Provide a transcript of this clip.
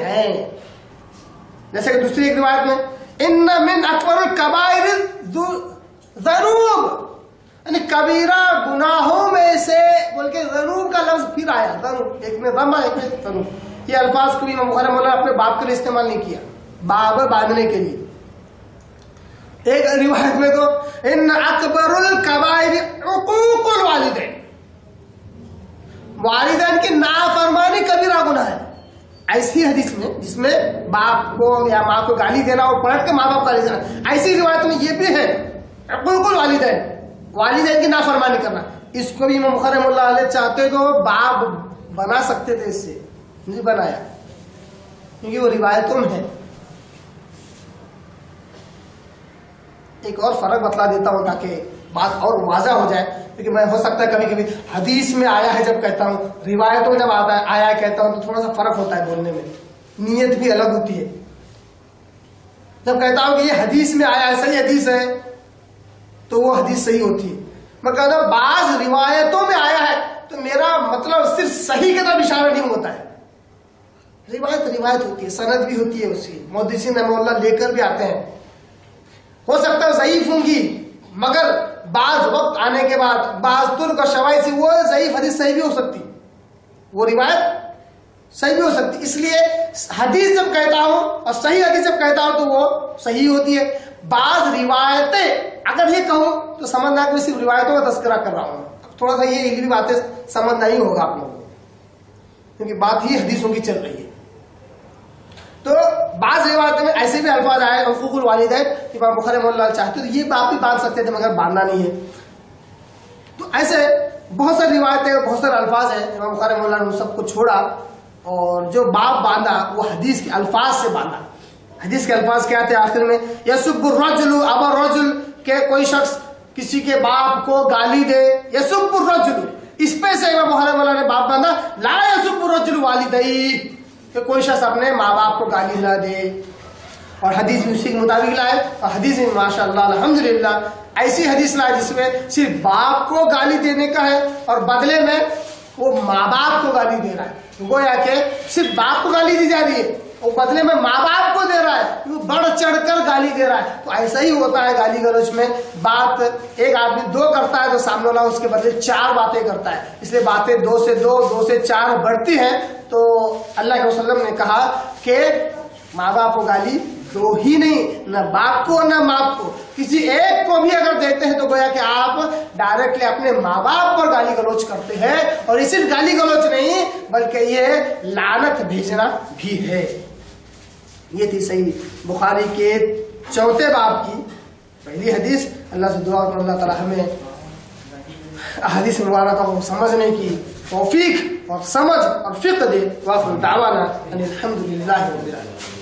ہیں. جیسے کہ دوسری ایک روایت میں ان من اکبر الکبائر ذنوب، یعنی کبیرہ گناہوں میں سے بول کے ذنوب کا لفظ پھر آیا. ذنوب ایک میں ضم ایک میں ذنوب. یہ الفاظ کو بھی امام بخاری مولا اپنے باپ کے لیے استعمال نہیں کیا، باب باندھنے کے لیے. ایک روایت میں تو ان اکبر الکبائر عقوق الوالدین، والدین کی نافرمانی کبیرہ گناہ ہے. ایسی حدیث میں جس میں باپ کو یا ماں کو گالی دینا اور پلٹ کے ماں باپ گالی دینا، ایسی روایت میں یہ بھی ہے عقوق الوالدین، والدین کی نافرمانی کرنا. اس کو بھی امام بخاری رحمۃ اللہ علیہ چاہتے تو باپ بنا سکتے تھے، اس سے نہیں بنایا کیونکہ وہ روایتوں میں ہے. ایک اور فرق بتلا دیتا ہوں تاکہ بات اور واضح ہو جائے، کیونکہ میں ہو سکتا ہے کبھی کبھی حدیث میں آیا ہے جب کہتا ہوں، روایتوں میں جب آیا ہے کہتا ہوں تو تھوڑا سا فرق ہوتا ہے بولنے میں، نیت بھی الگ ہوتی ہے. جب کہتا ہوں کہ یہ حدیث میں آیا ہے، صحیح حدیث ہے، تو وہ حدیث صحیح ہوتی ہے. میں کہتا ہوں بعض روایتوں میں آیا ہے تو میرا مطلب صرف صحیح کی طرف اشارہ نہیں ہوتا ہے. روایت ہوتی ہے، سند بھی ہوتی ہے، اس کی محدثین رحمہ اللہ لے کر بھی آتے ہیں. ہو سکتا ہے ضعیف ہوں گی، مگر بعض وقت آنے کے بعد بعض ترک اور شواہد سے وہ ضعیف حدیث صحیح بھی ہو سکتی، وہ روایت صحیح بھی ہو سکتی. اس لیے حدیث جب کہتا ہوں اور صحیح حدیث جب کہتا ہوں تو وہ صحیح ہوتی ہے. بعض روایتیں اگر یہ کہوں تو سمجھنا کہ صرف روایتوں کا تذکرہ کر رہا ہوں. تھوڑا سا یہ علمی باتیں سمجھنا ہی ہوگا آپ لوگوں کو، کیونکہ بات ہی حدیثوں کی چل رہی ہے. تو بعض روایتوں میں ایسے بھی الفاظ آئے حقوق الوالدین، امام بخاری رحمۃ اللہ چاہتے تو یہ آپ بھی باندھ سکتے تھے مگر باندھنا نہیں ہے. تو ایسے بہت ساری روایتیں بہت سارے الفاظ ہیں. امام بخاری رحمۃ اللہ نے سب کو چھوڑا اور جو باب باندھا وہ حدیث کے الفاظ سے باندھا. حدیث کے الفاظ کیا تھے آخر میں؟ یسب الرجل ابا الرجل، کہ کوئی شخص کسی کے باپ کو گالی دے. یسب الرجل، اس پہ سے امام بخاری رحمۃ اللہ نے باب باندھا لا یسب الرجل والدیہ، کہ کوئی شخص اپنے ماں باپ کو گالی نہ دے. اور حدیث بھی اسی کے مطابق لائے، اور حدیث میں ماشاء اللہ الحمدللہ ایسی حدیث لائے جس میں صرف باپ کو گالی دینے کا ہے اور بدلے میں وہ ماں باپ کو گالی دے رہا ہے. گویا کہ صرف باپ کو گالی دی جا رہی ہے، وہ بدلے میں ماں باپ کو دے رہا ہے، وہ بڑھ چڑھ کر گالی دے رہا ہے. تو ایسا ہی ہوتا ہے گالی گلوچ میں. بات ایک آدمی دو کرتا ہے تو سامنے والا اس کے بدلے چار باتیں کرتا ہے، اس لیے باتیں دو سے چار بڑھتی ہیں. تو اللہ کے وسلم نے کہا کہ ماں باپ کو گالی دو ہی نہیں، نہ باپ کو نہ ماں کو، کسی ایک کو بھی اگر دیتے ہیں تو گویا کہ آپ ڈائریکٹلی اپنے ماں باپ پر گالی گلوچ کرتے ہیں. اور یہ صرف گالی گلوچ نہیں بلکہ یہ لعنت بھیجنا بھی ہے. یہ تھی صحیح بخاری کے 4 باب کی پہلی حدیث. اللہ سے دعا کر اللہ تعالی ہمیں احادیث مبارکہ کو سمجھنے کی توفیق اور سمجھ اور فقہ دے. وآخر دعوانا ان الحمد للہ رب العالمین.